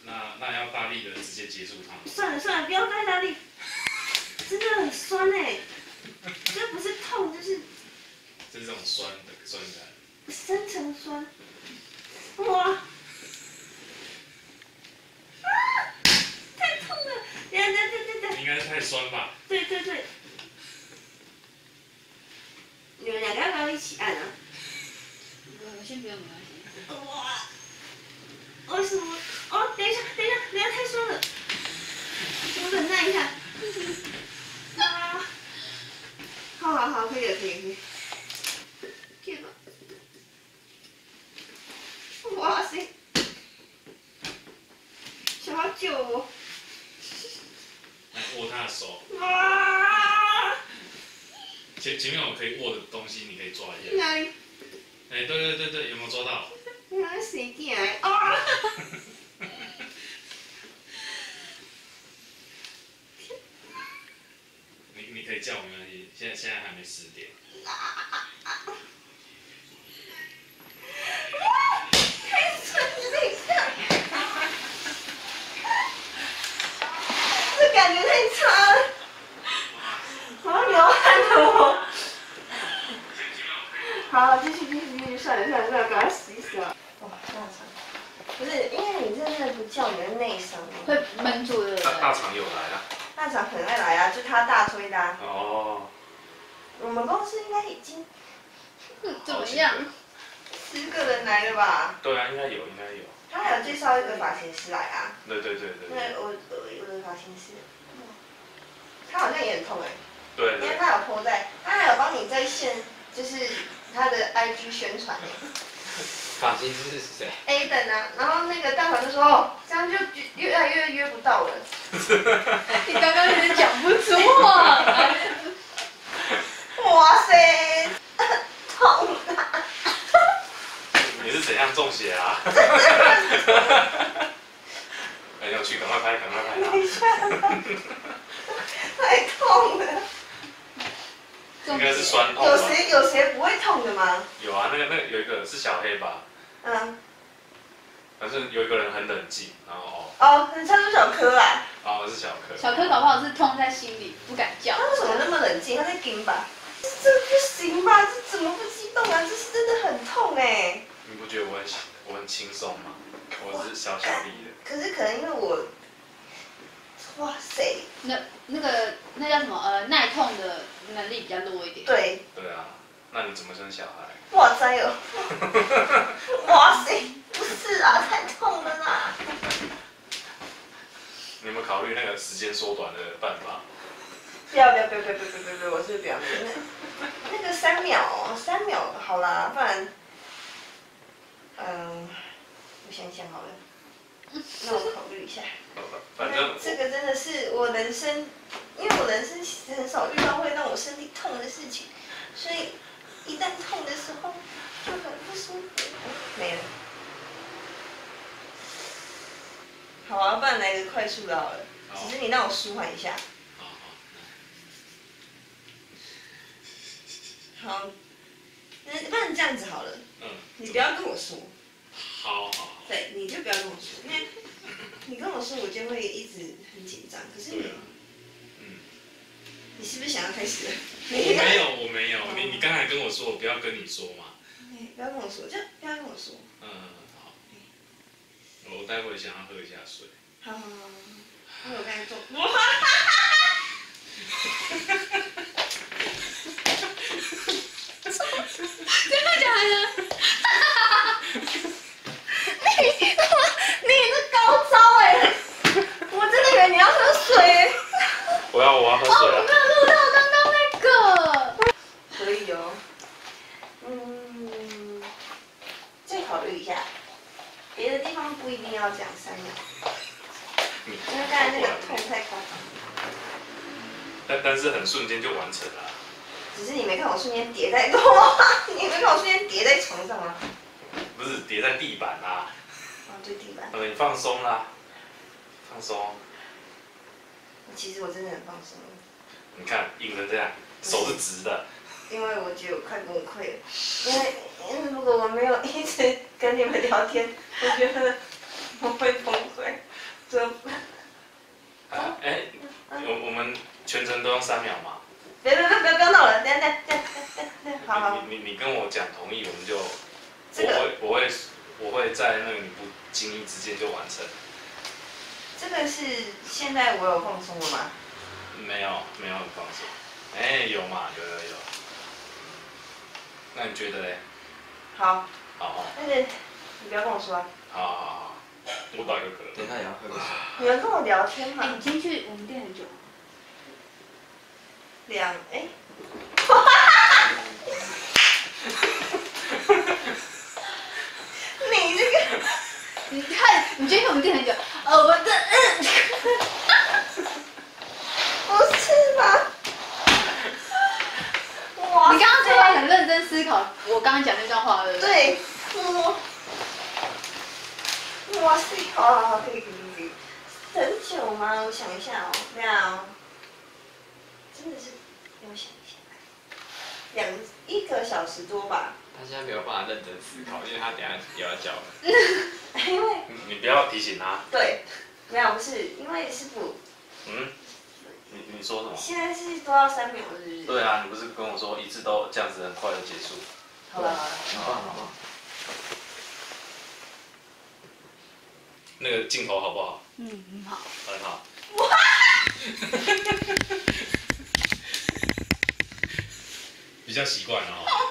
那要大力的直接接触它。 算了算了，不要太大力，真的很酸哎，这不是痛就是这种酸感。 深层酸，哇！太痛了！对， 应该是太酸吧？ 对，你们两个要不要一起按啊？ 我先不用，没关系。 哇！为什么？哦，等一下，太酸了，我忍耐一下。啊！好，可以了。可以吧？哇塞！想好久哦。 来握他的手。 哇！ 前面我可以握的东西，你可以抓一下。 哪里？ 哎，对，有没有抓到？ 哪谁进来？啊！ 你可以叫我没关系，现在还没10点。 太酸了，这感觉太差了，好流汗的我。好，继续，算了，赶快洗啊！哇，大肠，不是因为你真的不叫，你会内伤。 会闷住的。 大肠有来啊？ 大肠很爱来啊，就他大推的啊。 哦。 我们公司应该已经怎么样 ？10个人来了吧？ 对啊，应该有。 他还有介绍一个发型师来啊。 对。 那我的发型师，他好像也很痛哎。 对。 因为他有 po 在，他还有帮你在线，就是他的 IG 宣传哎。 发型师是谁 ？A 等啊，然后那个大团就说哦，这样就越来越约不到了。 你刚刚有点讲不出话来。 哇塞，痛啊！ 你是怎样中邪啊？很有趣，赶快拍等一下，太痛了。 应该是酸痛。 有谁不会痛的吗？ 有啊，那个有一个是小黑吧？ 嗯。 反正有一个人很冷静，然后哦，他说小柯啊。 哦，是小柯。 小柯搞不好是痛在心里，不敢叫。 他为什么那么冷静？他在盯吧？这不行吧？这怎么不激动啊？这是真的很痛哎。 你不觉得我很轻松吗？我是小力的。 可是可能因为我，哇塞。 那叫什么？耐痛的能力比较弱一点。 对。 对啊，那你怎么生小孩？ 哇塞哦！哇塞，不是啊，太痛了啦。 你有没有考虑那个时间缩短的办法？ 不要，我是不要。那个3秒好啦，不然，我想想好了，那我考虑一下。 反正这个真的是我人生，因为我人生其实很少遇到会让我身体痛的事情，所以一旦痛的时候就很不舒服。没了。好啊，不然来个快速的好了。只是你让我舒缓一下。好，不然这样子好了。你不要跟我说。 好。 对，你就不要跟我说，因为你跟我说，我就会一直很紧张。可是你是不是想要开始了？ 我没有。你刚才跟我说，我不要跟你说嘛。 不要跟我说，就不要跟我说。 好。我待会想要喝一下水。 好。因为我刚才做。 真的假的？ 你是高招哎！我真的以为你要喝水。 我要喝水啊！ 我没有录到刚刚那个。 可以哦。再考虑一下，别的地方不一定要讲3秒。因为刚才那个痛太夸张。 但是很瞬间就完成了。 只是你没看我瞬间跌在你没看我瞬间跌在床上吗？ 不是跌在地板啦。 对地板。 你放松啦，放松。 其实我真的很放松。 你看，硬成这样，手是直的。 因为我觉得我快崩溃了，因为如果我没有一直跟你们聊天，我觉得我会崩溃。 哎，我们全程都用3秒嘛。 别闹了，等，好好。 你跟我讲同意，我们就这个我会在那个你不经意之间就完成。 这个是现在我有放松了吗？ 没有很放松。哎，有嘛，有。那你觉得嘞？ 好。 好。 但是你不要跟我说啊。 好，我打个嗝。 等一下也要喝个水。 你们跟我聊天嘛？ 哎，你今天去我们店很久吗？ 你这个， 你看，你今天去我们店很久，我的， 不是吧？哇！ 你刚刚突然很认真思考我刚刚讲那段话，对不对？ 对，哇塞，好，可以。很久吗？我想一下哦，对啊，真的是，让我想一下，1个小时多吧。 他现在没有办法认真思考，因为他等下也要叫了。 因为你不要提醒他。 对，没有，不是，因为师傅。 你说什么？ 现在是都要3秒，是不是？ 对啊，你不是跟我说一次都这样子很快就结束？ 好了， 好。 那个镜头好不好？ 很好。 很好。 哇！ 比较习惯了哈。 好